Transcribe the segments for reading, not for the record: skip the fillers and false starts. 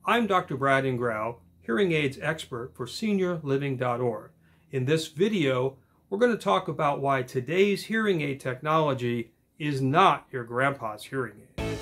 I'm Dr. Brad Ingrao, hearing aids expert for SeniorLiving.Org. In this video, we're going to talk about why today's hearing aid technology is not your grandpa's hearing aid.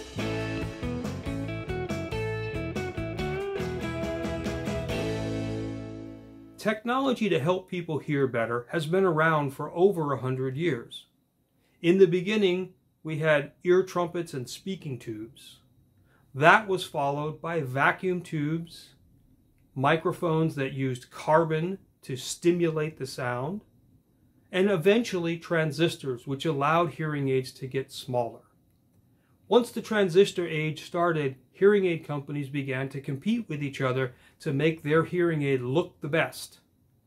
Technology to help people hear better has been around for over 100 years. In the beginning, we had ear trumpets and speaking tubes. That was followed by vacuum tubes, microphones that used carbon to stimulate the sound, and eventually transistors, which allowed hearing aids to get smaller. Once the transistor age started, hearing aid companies began to compete with each other to make their hearing aid look the best.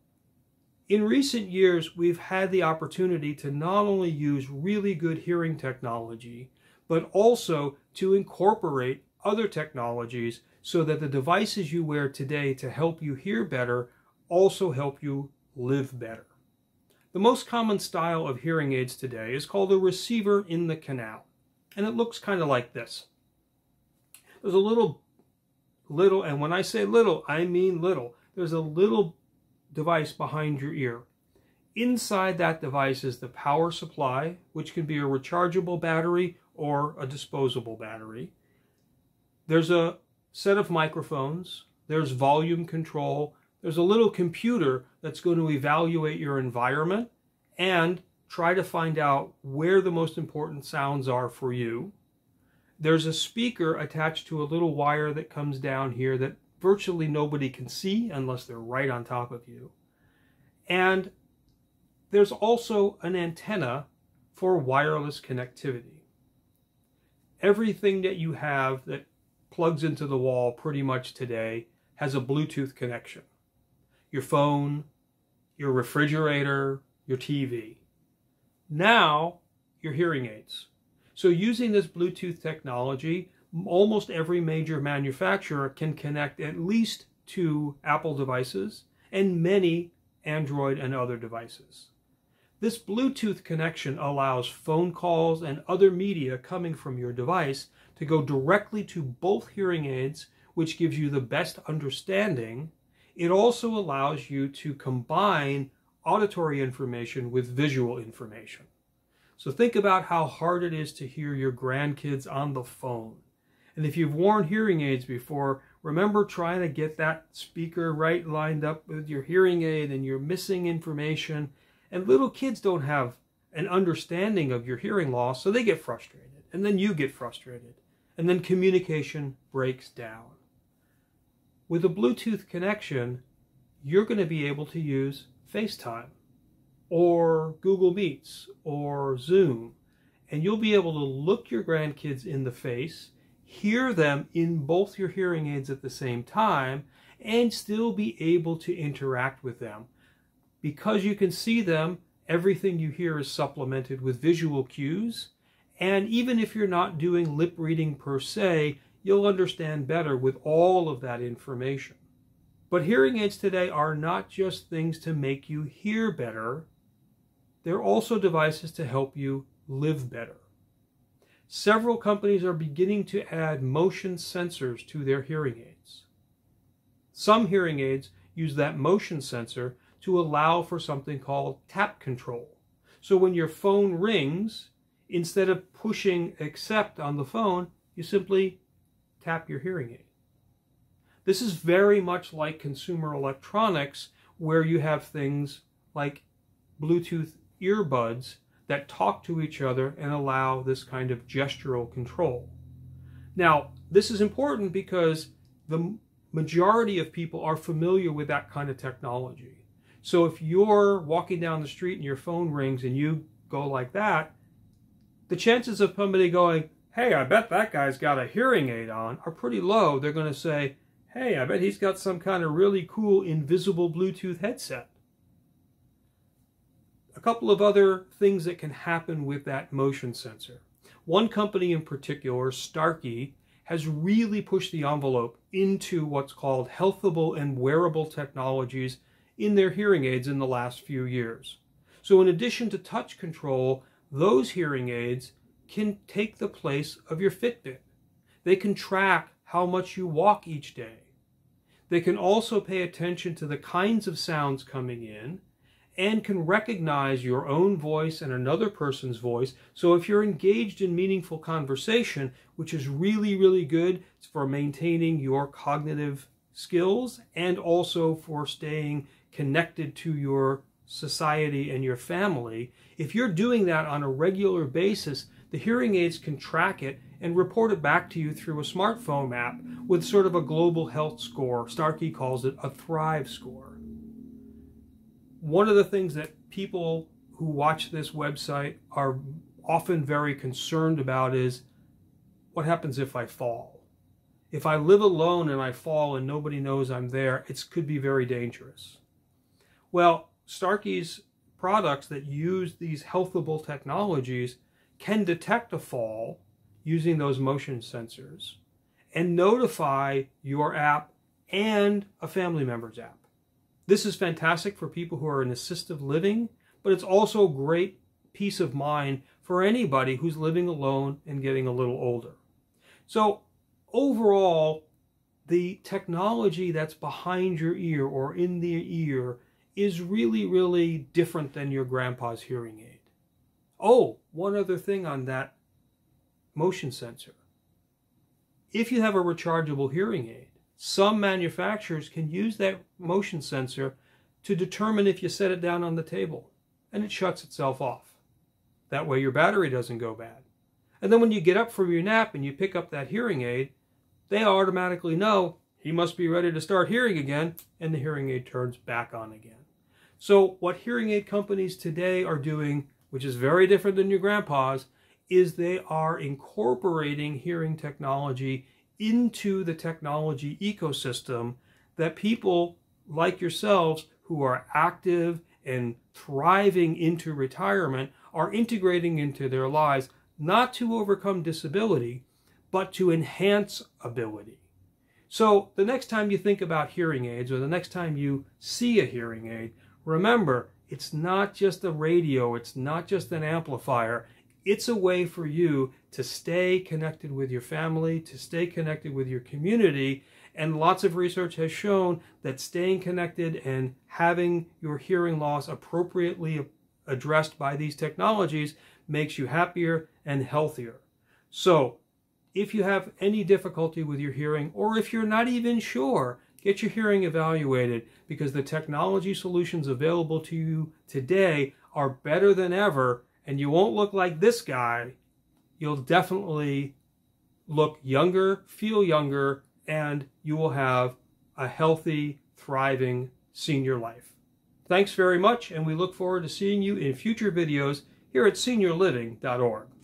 In recent years, we've had the opportunity to not only use really good hearing technology, but also to incorporate other technologies so that the devices you wear today to help you hear better also help you live better. The most common style of hearing aids today is called a receiver in the canal, and it looks kind of like this. There's a little, and when I say little, I mean little. There's a little device behind your ear. Inside that device is the power supply, which can be a rechargeable battery or a disposable battery. There's a set of microphones, there's volume control, there's a little computer that's going to evaluate your environment and try to find out where the most important sounds are for you. There's a speaker attached to a little wire that comes down here that virtually nobody can see unless they're right on top of you. And there's also an antenna for wireless connectivity. Everything that you have that plugs into the wall pretty much today has a Bluetooth connection. Your phone, your refrigerator, your TV. Now, your hearing aids. So using this Bluetooth technology, almost every major manufacturer can connect at least to Apple devices and many Android and other devices. This Bluetooth connection allows phone calls and other media coming from your device to go directly to both hearing aids, which gives you the best understanding. It also allows you to combine auditory information with visual information. So think about how hard it is to hear your grandkids on the phone. And if you've worn hearing aids before, remember trying to get that speaker right lined up with your hearing aid and you're missing information. And little kids don't have an understanding of your hearing loss, so they get frustrated. And then you get frustrated. And then communication breaks down. With a Bluetooth connection, you're going to be able to use FaceTime or Google Meets or Zoom. And you'll be able to look your grandkids in the face, hear them in both your hearing aids at the same time, and still be able to interact with them. Because you can see them, everything you hear is supplemented with visual cues. And even if you're not doing lip reading per se, you'll understand better with all of that information. But hearing aids today are not just things to make you hear better. They're also devices to help you live better. Several companies are beginning to add motion sensors to their hearing aids. Some hearing aids use that motion sensor to allow for something called tap control. So when your phone rings, instead of pushing accept on the phone, you simply tap your hearing aid. This is very much like consumer electronics, where you have things like Bluetooth earbuds that talk to each other and allow this kind of gestural control. Now, this is important because the majority of people are familiar with that kind of technology. So if you're walking down the street and your phone rings and you go like that, the chances of somebody going, "Hey, I bet that guy's got a hearing aid on," are pretty low. They're going to say, "Hey, I bet he's got some kind of really cool invisible Bluetooth headset." A couple of other things that can happen with that motion sensor. One company in particular, Starkey, has really pushed the envelope into what's called healthable and wearable technologies in their hearing aids in the last few years. So in addition to touch control, those hearing aids can take the place of your Fitbit. They can track how much you walk each day. They can also pay attention to the kinds of sounds coming in and can recognize your own voice and another person's voice. So if you're engaged in meaningful conversation, which is really, really good for maintaining your cognitive skills and also for staying connected to your society and your family, if you're doing that on a regular basis, the hearing aids can track it and report it back to you through a smartphone app with sort of a global health score. Starkey calls it a Thrive score. One of the things that people who watch this website are often very concerned about is, what happens if I fall? If I live alone and I fall and nobody knows I'm there, it could be very dangerous. Well, Starkey's products that use these healthable technologies can detect a fall using those motion sensors and notify your app and a family member's app. This is fantastic for people who are in assisted living, but it's also great peace of mind for anybody who's living alone and getting a little older. So overall, the technology that's behind your ear or in the ear is really, really different than your grandpa's hearing aid. Oh, one other thing on that motion sensor. If you have a rechargeable hearing aid, some manufacturers can use that motion sensor to determine if you set it down on the table, and it shuts itself off. That way your battery doesn't go bad. And then when you get up from your nap and you pick up that hearing aid, they automatically know he must be ready to start hearing again, and the hearing aid turns back on again. So what hearing aid companies today are doing, which is very different than your grandpa's, is they are incorporating hearing technology into the technology ecosystem that people like yourselves who are active and thriving into retirement are integrating into their lives, not to overcome disability, but to enhance ability. So the next time you think about hearing aids or the next time you see a hearing aid, remember, it's not just a radio, it's not just an amplifier. It's a way for you to stay connected with your family, to stay connected with your community, and lots of research has shown that staying connected and having your hearing loss appropriately addressed by these technologies makes you happier and healthier. So, if you have any difficulty with your hearing, or if you're not even sure, get your hearing evaluated, because the technology solutions available to you today are better than ever, and you won't look like this guy. You'll definitely look younger, feel younger, and you will have a healthy, thriving senior life. Thanks very much, and we look forward to seeing you in future videos here at SeniorLiving.org.